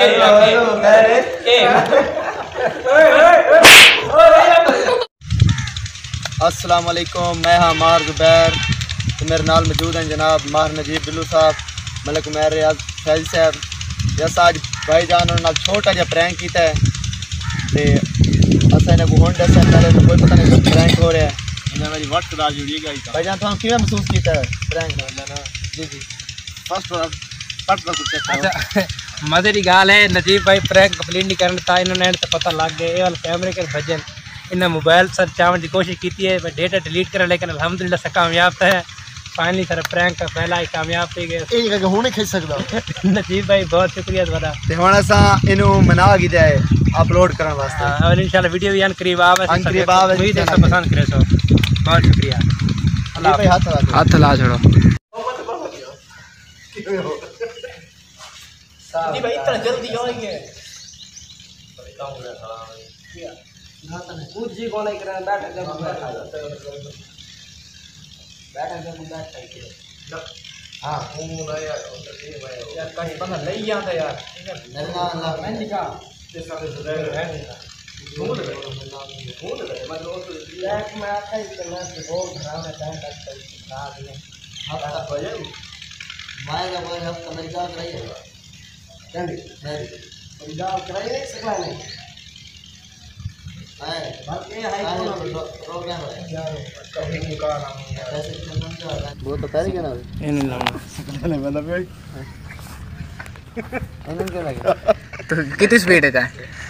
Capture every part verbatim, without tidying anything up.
अस्सलाम वालेकुम, मैं हाँ मार जुबैर। तो मेरे नाल मौजूद हैं जनाब मार नजीब बिल्लू साहब, मलिक उमैर रियाज फैज साहब। जैसा आज भाई जान उन्होंने छोटा जहा प्रैंक किया है तो असा इन्हें हुण दस पहले तो कोई पता नहीं प्रैंक हो रहा है। मेरी वट कदा जुड़ी गई भाई जान, तुम किवें महसूस किया है प्रैंक ना? जी जी फर्स्ट अच्छा मजे की गाल है। नजीब भाई प्रैंक कंप्लीट नहीं करने था, इन्होंने तो पता लग गया ये वाले कैमरे के भजन इन्हें मोबाइल सर चावन की कोशिश की है, डेटा डिलीट कर लेकिन अल्हम्दुलिल्लाह से कामयाब है। फाइनली सर प्रैंक का पहला ही कामयाब थी गए। हुणे खिच सकदा नजीब भाई बहुत शुक्रिया तुम्हारा। ते हुण असा इनु मना गिदा है अपलोड करने वास्ते और इंशाल्लाह वीडियो भी अन करीब आवे अन करीब आवे उम्मीद है सब पसंद करे। सो बहुत शुक्रिया। अल्लाह भाई हाथ लगा हाथ ला छोड़ो जी भाई इतना जल्दी आएंगे कुछ जी कौन कर बैठ जब बैठा बैठा जब बैठा हां वो ना यार यार कहीं बंदा ले जाता यार अल्लाह अल्लाह मैं निका जैसा सुधार है दूध है दूध है मतलब एक में आता है इतना से बहुत घराना टाइम लगता है खा दिए हाथ बजे मैं जब हफ्ता में जा रही है चंडी है परिजाल कराइए सकला नहीं है बाकी है प्रोग्राम है यार कभी निकाल हम ऐसे समझ आ वो तो पहले क्या ना ये नहीं लाऊंगा पहले मतलब भाई इन्हें क्या लगे तो कितनी स्पीड है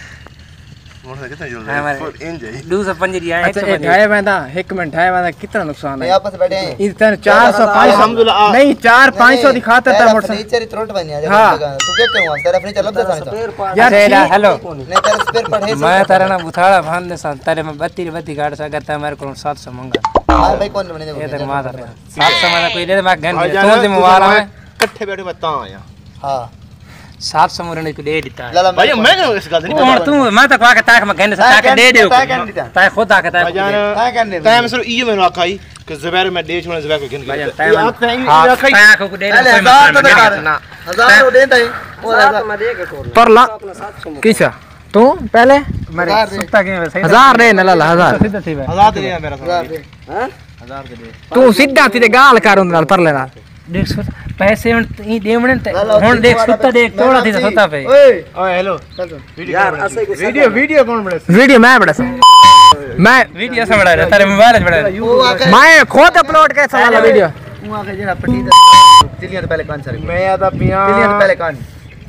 मोटर कितना जल्दी हमारे इन जाई दो सौ पंजी रिया अच्छा ढाई बंदा एक मिनट ढाई बंदा कितना नुकसान है? आपस बैठे हैं इधर चार सौ पाँच सौ नहीं चार पाँच सौ दिखाता था मोटर फर्नीचर तुरंत बन गया। हां तू क्या करूंगा तेरा फर्नीचर लब दसा यार हेलो नहीं तेरा स्पेयर पढ़े मैं तेरा ना बुथाड़ा भान दे सन तेरे में बत्ती बत्ती गाड़ सा करता मेरे को सात सौ मंगा हां भाई कौन बने ये तक मार सात सौ में कोई दे मैं गन तू जिम्मेवार है इकट्ठे बैठे बता आया हां सात सौ मुरने को दे देता है भाई मैं क्या इस गल नहीं और तू मैं तो कहा ताक में गन से ताक दे दे ताक खुद ताक ताक ता करने ता मैं सिर्फ ये मैंने आखाई कि जुबैर में दे छोड़ने जुबैर को गिन के आप ताक को दे कोई मतलब ना हजार तो देता है वो सात में दे के पर ला किसा तू पहले मेरे सुत्ता के सही हजार दे न ला हजार सीधा थी भाई हजार दे मेरा हां हजार दे तू सीधा सीधे गाल कर उन नाल पर लेना देख सुत पैसे हुन ई देवणे हुन देख सुत्ता देख तोड़ा थी सुत्ता पे ओए ओए हेलो चल यार ऐसे वीडियो वीडियो कौन बड़ा वीडियो मैं बड़ा मैं वीडियो से बड़ा रहा तेरे मोबाइल से बड़ा मैं खुद अपलोड कैसा वाला वीडियो तू आके जरा पटी तिलियां तो पहले कान सर मैं आता पिया तिलियां तो पहले कान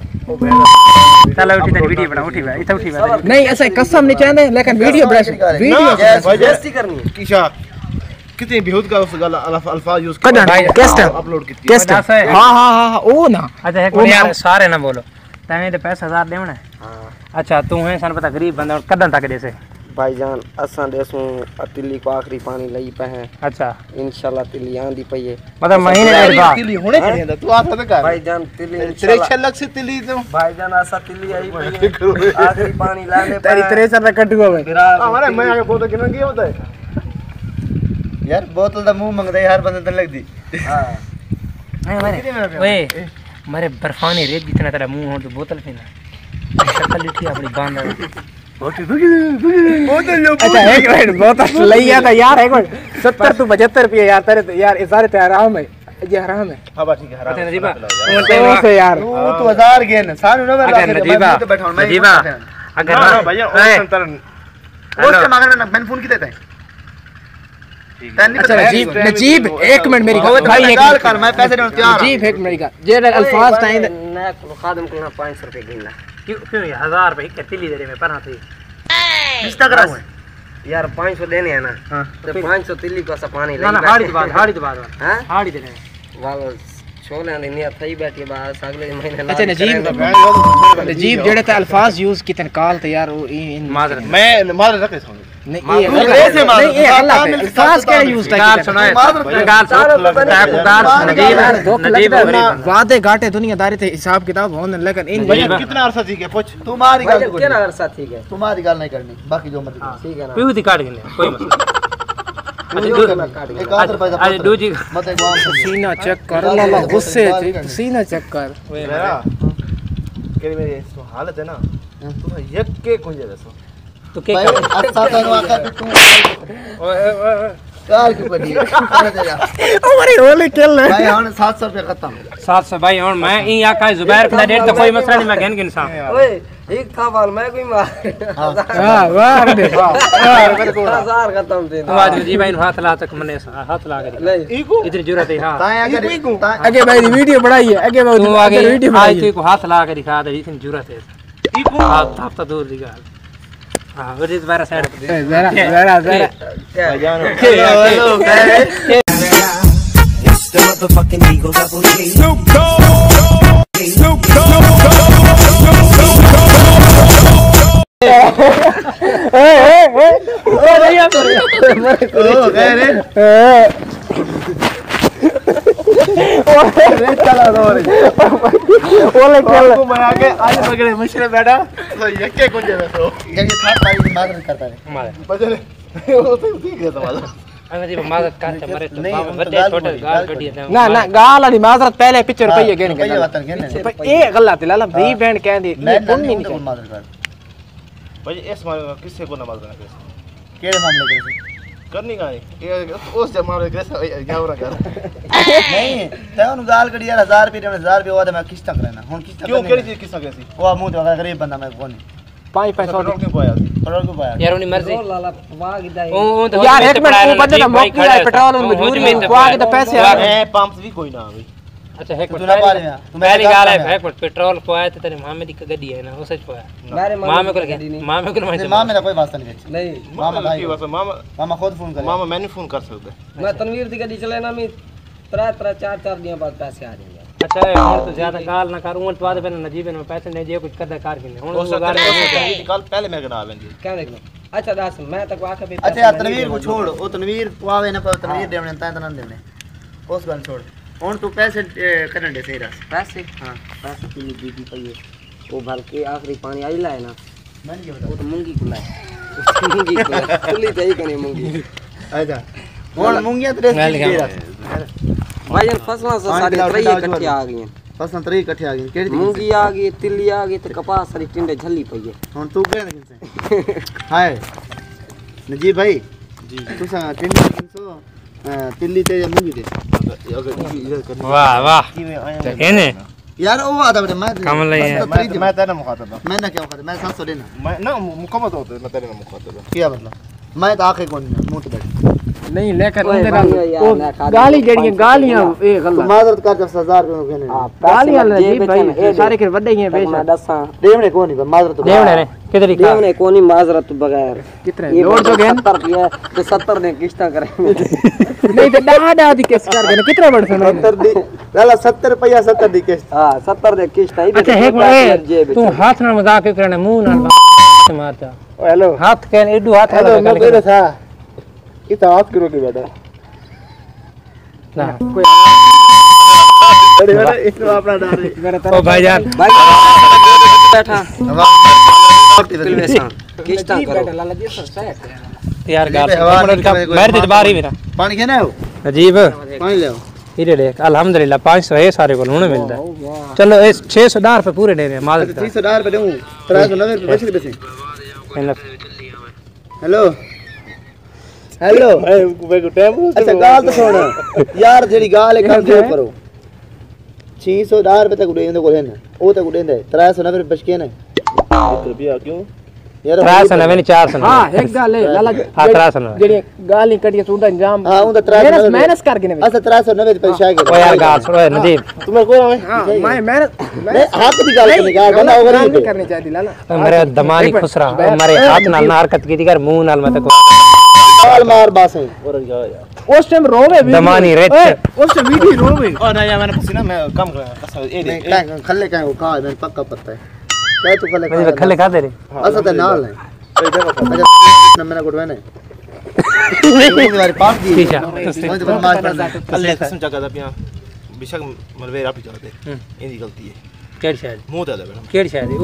चलो उठी तेरी वीडियो बना उठी भाई इधर उठी भाई नहीं ऐसे कसम नहीं चाहते लेकिन वीडियो वीडियो बेइज्जती करनी है किशा कितने बेहूद का उस गल अल्फाज यूज कर कैसे अपलोड की कैसे हां हां हां ओ ना अच्छा एक यार सारे ना बोलो तने तो पैसा हजार देवना है हां अच्छा तू है सन पता गरीब बंदा कदन तक देसे भाईजान असा देसू तिल्ली को आखिरी पानी लई पे हैं। अच्छा इंशाल्लाह तिल्ली आंदी पई है मतलब महीने डेढ़ बाद तिल्ली होने चाहिए तू आप तो कर भाईजान तिल्ली तेरे छह लाख से तिल्ली तो भाईजान असा तिल्ली आई पई है आखिरी पानी लाने तेरी तेरे सर कटुआ भाई हमारे मैं आगे फोटो कितना किया होता है यार बोतल दा मुंह मंगदा यार बंदे तो लग दी हां नहीं मारे ओए मारे बर्फानी रेत जितना तेरा मुंह हो तो बोतल पीना शक्ल लिखी अपनी बांध बोतल लो अच्छा एक मिनट बोतल लई आता यार एक मिनट सत्तर तू पचहत्तर रुपये यार तेरे यार ये सारे तेरे हराम है ये हराम है हां बस ठीक है हराम नजीबा तो से यार तू तो हजार गेन सारे ना मैं नजीबा तो बैठा हूं मैं नजीबा अगर ना भैया और तरन उसके मगर मैंने फोन की देता है अच्छा नजीब नजीब एक मिनट मेरी भाई निकाल कर मैं पैसे देने तैयार नजीब एक मिनट का जे अल्फाज टाइम ना खादम को पाँच सौ रुपए गिनना क्यों क्यों हजार रुपए कितनी दे रहे मैं पढ़ा थी किस्ता करा हुआ यार पाँच सौ देने हैं ना तो पाँच सौ तिल्ली को सा पानी ना ना हाड़ी बात हाड़ी बात हां हाड़ी देने वालो छोले ने निया थई बैठी बस अगले महीने अच्छा नजीब नजीब जेड़े ते अल्फाज यूज कितन काल ते यार इन माजरत मैं माजरत रखे सुन नहीं ये नहीं ये अल्लाह पे अल्फाज के यूज का गाल सुनाए गाल ताक गाल नजीब नजीब वादे घाटे दुनियादारी ते हिसाब किताब होने लेकिन इन कितना अरसा थी के पूछ तुम्हारी गल केना अरसा ठीक है तुम्हारी गल नहीं करनी बाकी जो मर्जी ठीक है ना पीऊ दी काट गिने कोई मसला एक आध रुपए का आज दूजी मत एक बार सीना चेक कर ला गुस्से सीना चेक कर केड़ी मेरी हालत है ना तू एक के कुंजे दसो तू के कर अच्छा तो आका तू ओए ओए कार की पड़ी हमारे होले खेल ले भाई हम सात सौ रुपया खत्म सात सौ भाई और मैं ई आका जुबैर का डेट तो कोई मसला नहीं मैं कहन के इंसान ओए एक था बाल मैं कोई मार हां वाह दे वाह मेरे को हजार खत्म थे तो आज जी भाई हाथ ला तक मने हाथ ला के ले इतनी जरूरत है हां ताए अगर आगे भाई वीडियो बनाई है आगे भाई तू आगे वीडियो आज बनाई तू को हाथ ला के दिखा दे इतनी जरूरत है इको हां तो दूर दी गाल हां वो इस बार साइड पे जरा जरा जरा भाई जान hello It's the motherfucking Eagle Double G. Snoop Dogg. Snoop Dogg. ए ए ए ओ नहीं आ ओ गए रे ओ रे चला दो रे ओले खेल को मैं आके आज पकड़े मशीन बैठा तो ये के कुछ दे तो ये था भाई मार करता है मार बजले वो तो ठीक है तुम्हारा अगर जी मदद करते मरे तो बड़े छोटे गाल कटी है ना ना गाल वाली माजरत पहले पिक्चर रुपये गेन के पर ए गलत है लाला भी बैंड कह दी ये पुण्य नहीं माजरत कर भाई इस मामले किससे को नमाज करना कैसे केड़े मामले करे करनी का है उस जमाने कैसे क्या हो रहा कर नहीं ते उन गाल कड़ी यार हजार रुपए ने हजार रुपए वादा मैं किस्त तक रहना हुन किस्त क्यों केड़ी चीज किसका कैसी वो मुंह तो गरीब बंदा मैं कोनी पाँच पैसा पेट्रोल क्यों पाया पेट्रोल को पाया यार उनी मर्जी लाला वाह गिदा ओ तो यार एक मिनट वो बंदे का मौके है पेट्रोल में मजबूरी में को आगे तो पैसे आ है पंप भी कोई ना भाई अच्छा एक तू ना पा रहे तू मेरी गाल है एक मिनट पेट्रोल पोया तो तेरे मामे दी गड्डी है ना वो सच पोया मेरे मामे को लगे मामे को नहीं मां मेरा कोई वास्ता नहीं है नहीं मामा भाई की बस मामा मामा खुद फोन करे मामा मैंने फोन कर सकते मैं तनवीर दी गड्डी चले ना मैं त्रा त्रा चार चार दिन बाद पैसे आ जाएंगे अच्छा और तो ज्यादा गाल ना कर उन बाद में नजीब में पैसे नहीं दे कुछ करदा कार के हो सकता है कल पहले मैं करा लेंगे क्या देख लो अच्छा दास मैं तक आके भी अच्छा तनवीर को छोड़ ओ तनवीर पावे ना पर तनवीर देवने ता तना देवने उस गल छोड़ हुन तू पैसे करन दे सही रस पैसे हां पैसे की दीदी पई वो भर के आखिरी पानी आई लाए ना मैं नहीं वो तो मूंगी को लाए मूंगी को लाए तुली चाहिए कनी मूंगी अच्छा हुन मूंगिया तेरे दे रस भाई जन फसला से सारी तरह इकट्ठी आ गई हैं फसला तरह इकट्ठी आ गई केड़ी मूंगी आ गई तिल्ली आ गई तो कपास सारी टिंडे झल्ली पई है हुन तू गए किनसे हाय नजीब भाई जी तू सा टिंडी किनसो तिल्ली ते या मूंगी दे वाह वाह एने यार वो आधा बेटा मैं कमल है मैं मैं तेरा मुखातब हूं मैं ना क्या मुखातब मैं सात सौ देना मैं ना मुकम्मल होता है मैं तेरे मुखातब हूं क्या मतलब मैं तो आके कौन मुंह तो बैठ नहीं लेकर ओए अंदर भाई यार, वो ना खा गाली दे। जड़ियां गालियां ए तो गल्ला माजरत कर जब हजार रुपए में हां गालियां जी भाई सारे के वड्डे हैं मैं बेशक दसा देवने को नहीं माजरत देवने ने कितनी का देवने कोनी माजरत बगैर कितने ये लोड जो गन सत्तर किया तो सत्तर ने किस्ता करेंगे नहीं तो डा डा दी केस कर देना कितना बड़ सुनो सत्तर दी लाला सत्तर रुपया सत्तर दी किस्त हां सत्तर दे किस्ता अच्छा एक मिनट तू हाथ ना मजाक क्यों करना मुंह ना मारता ओ हेलो हाथ के एडू हाथ हेलो वाला मैं कह रहा था इतना हाथ करो के बेटा ना अरे अरे इसको अपना डाल ओ भाईजान भाई बैठा किस्ता करो लाला जी सर सेट यार गाल मेरे तो बारी मेरा पानी खेना हो अजीब पानी ले आओ इधर देख अल्हम्दुलिल्लाह पाँच सौ है सारे को लूने मिलता है चलो इस छह सौ रुपए पूरे दे रहे हैं माल तीन सौ डाल पे दूं तीन सौ नब्बे रुपए बचे बचे हेलो हेलो मैं को टाइम अच्छा गाल तो सुन यार जेडी गाल है कल जो करो छह सौ रुपए तक उड़े को लेना ओ तक उड़े तीन सौ नब्बे रुपए बच के ना रुपया क्यों यार त्रै सौ नब्बे नहीं चार सौ हां एक गाल है लाला हाँ त्रै सौ नब्बे जेडी गाली कटिए सुंदा इंजाम हां उन तीन सौ मेहनत करके ने अच्छा तीन सौ नब्बे रुपए शायद ओ यार गाल सुनो नजीब तुम्हें को रहा हां मैं मेहनत मैं हाथ की गाल करने का बंदा ओवर नहीं नहीं करनी चाहिए लाला मेरे दमानी खुसरा मेरे हाथ नाल ना हरकत की थी कर मुंह नाल मत को गाल मार बासे और यार उस टाइम रोवे भी दमानी रेत उस टाइम वीडियो रोवे ओ ना यार मैंने पसीना मैं कम कर कसम ए नहीं देख काय खल्ले काय वो का मैंने पक्का पता है क्या तू खल्ले मुझे खले खा दे रे अच्छा तो नाल है अच्छा न मैंने गुडवे ने तुम्हारे पास दी ठीक है मैं तो बदमाश बंदा कल कसम चका दा पिया बेशक मलवे आप ही जाते इनकी गलती है केड़ शायद मुंह दे दे मैडम केड़ शायद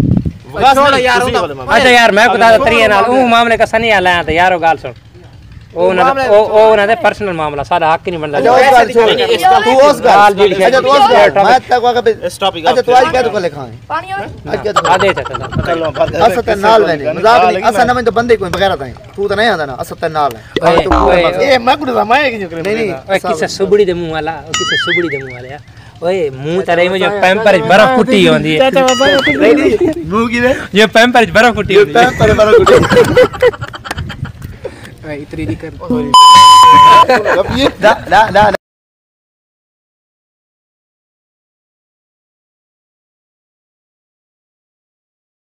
छोड़ यार अच्छा यार मैं बता तरिए नाल ओ मामले का सनी आला तो यारो गाल सुन ਉਹ ਉਹਨਾਂ ਦਾ ਉਹ ਉਹ ਉਹਨਾਂ ਦਾ ਪਰਸਨਲ ਮਾਮਲਾ ਸਾਡਾ ਹੱਕ ਨਹੀਂ ਬਣਦਾ अच्छा उस गल छोड़ तू उस गल अच्छा तू उस गल मैं तक वाका स्टॉप अच्छा तू आज क्या तो लिखा है पानी और आज क्या तो ਆ ਦੇ ਚੱਲ चलो अस ते नाल वेने मजाक नहीं अस ना मैं तो बंदे कोई बगैर ताई तू तो नहीं आंदा ना अस ते नाल है ਓਏ ए मैं कुछ मैं कि करे नहीं नहीं ਓਏ ਕਿਸੇ ਸੁਬੜੀ ਦੇ ਮੂੰਹ ਵਾਲਾ ਉਹ ਕਿਸੇ ਸੁਬੜੀ ਦੇ ਮੂੰਹ ਵਾਲਿਆ ਓਏ ਮੂੰਹ ਤੇਰੇ ਵਿੱਚ ਪੈਂਪਰ ਚ ਬਰਫ਼ ਕੁੱਟੀ ਹੁੰਦੀ ਹੈ नहीं नहीं मुंह की में ਜੇ ਪੈਂਪਰ ਚ ਬਰਫ਼ ਕੁੱਟੀ ਹੁੰਦੀ ਹੈ पर पर कुछ इतनी दी कर ना ना ना